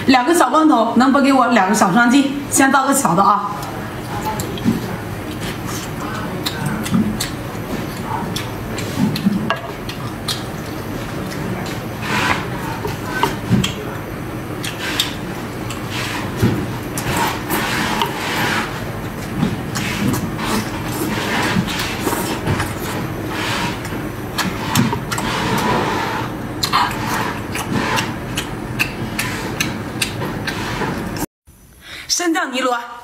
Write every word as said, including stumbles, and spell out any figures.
两个小光头，能不给我两个小双击？先倒个小的啊。升降尼罗